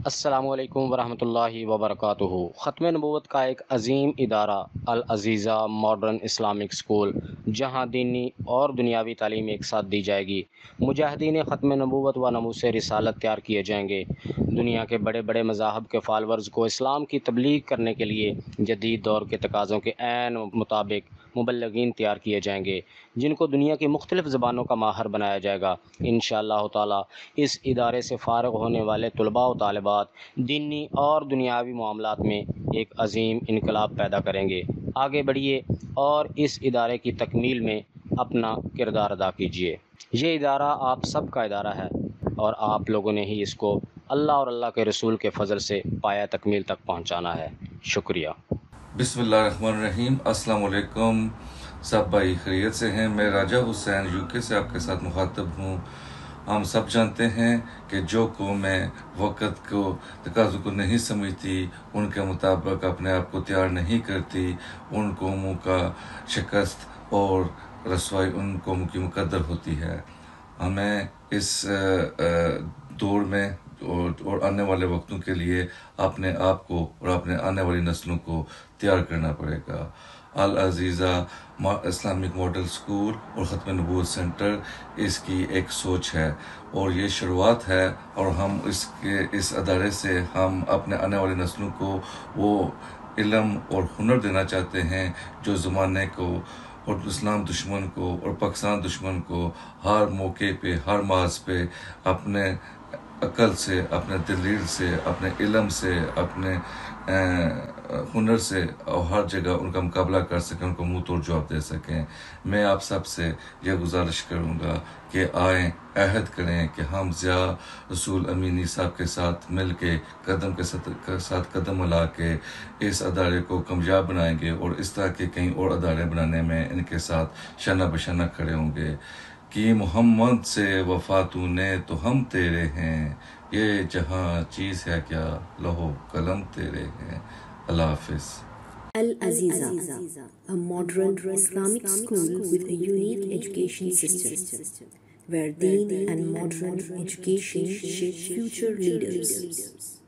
السلام علیکم ورحمۃ اللہ وبرکاتہ۔ ختم نبوت کا ایک عظیم ادارہ العزیزہ ماڈرن اسلامک اسکول، جہاں دینی اور دنیاوی تعلیم ایک ساتھ دی جائے گی۔ مجاہدین ختم نبوت و ناموس رسالت تیار کیے جائیں گے۔ دنیا کے بڑے بڑے مذاہب کے فالورز کو اسلام کی تبلیغ کرنے کے لیے جدید دور کے تقاضوں کے عین مطابق مبلغین تیار کیے جائیں گے، جن کو دنیا کی مختلف زبانوں کا ماہر بنایا جائے گا۔ انشاءاللہ تعالی اس ادارے سے فارغ ہونے والے طلباء و طالبات دینی اور دنیاوی معاملات میں ایک عظیم انقلاب پیدا کریں گے۔ آگے بڑھیے اور اس ادارے کی تکمیل میں اپنا کردار ادا کیجیے۔ یہ ادارہ آپ سب کا ادارہ ہے اور آپ لوگوں نے ہی اس کو اللہ اور اللہ کے رسول کے فضل سے پایہ تکمیل تک پہنچانا ہے۔ شکریہ۔ بسم اللہ الرحمن الرحیم۔ السلام علیکم، سب بھائی خیریت سے ہیں؟ میں راجہ حسین UK سے آپ کے ساتھ مخاطب ہوں۔ ہم سب جانتے ہیں کہ جو قومیں وقت کو تقاضوں کو نہیں سمجھتی، ان کے مطابق اپنے آپ کو تیار نہیں کرتی، ان قوموں کا شکست اور رسوائی ان قوموں کی مقدر ہوتی ہے۔ ہمیں اس دور میں اور آنے والے وقتوں کے لیے اپنے آپ کو اور اپنے آنے والی نسلوں کو تیار کرنا پڑے گا۔ العزیزہ اسلامک ماڈل اسکول اور ختم نبوت سینٹر اس کی ایک سوچ ہے اور یہ شروعات ہے، اور ہم اس ادارے سے ہم اپنے آنے والی نسلوں کو وہ علم اور ہنر دینا چاہتے ہیں جو زمانے کو اور اسلام دشمن کو اور پاکستان دشمن کو ہر موقع پہ، ہر محاذ پہ اپنے عقل سے، اپنے دلیل سے، اپنے علم سے، اپنے ہنر سے اور ہر جگہ ان کا مقابلہ کر سکیں، ان کو منہ توڑ جواب دے سکیں۔ میں آپ سب سے یہ گزارش کروں گا کہ آئیں، عہد کریں کہ ہم ضیاء رسول امینی صاحب کے ساتھ مل کے قدم کے ساتھ قدم ملا کے اس ادارے کو کامیاب بنائیں گے، اور اس طرح کے کئی اور ادارے بنانے میں ان کے ساتھ شانہ بشانہ کھڑے ہوں گے۔ کہ محمد سے وفا تو نے تو ہم تیرے ہیں، یہ جہاں چیز ہے کیا لوح قلم تیرے ہیں۔ اللہ حافظ۔ ALazizah, a modern Islamic school with a unique education system, where Deen and modern education shape future leaders.